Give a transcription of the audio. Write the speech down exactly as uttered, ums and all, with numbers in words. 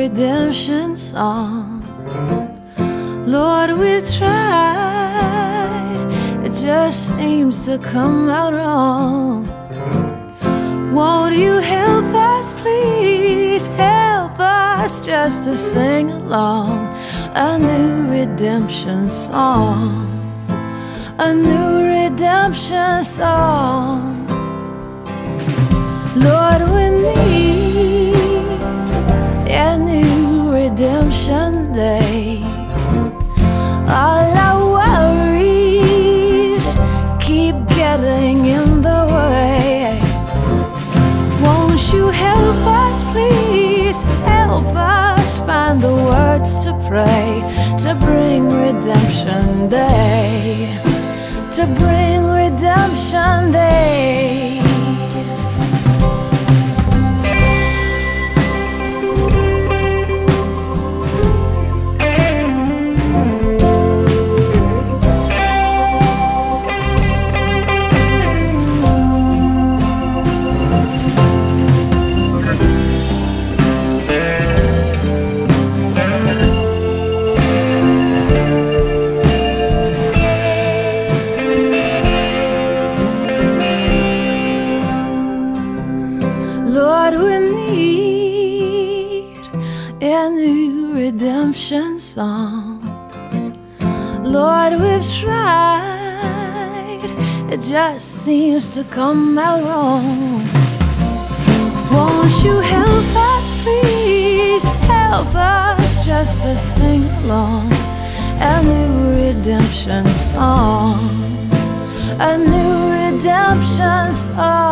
redemption song. Lord, we've tried, it just seems to come out wrong. Won't you help us, please help us just to sing along a new redemption song, a new redemption song. Lord, we need a new redemption day. All our worries keep getting in the way. Won't you help us, please help us find the words to pray, to bring redemption day, to bring redemption day. Lord, we need a new redemption song. Lord, we've tried, it just seems to come out wrong. Won't you help us, please help us just to sing along a new redemption song, a new redemption song.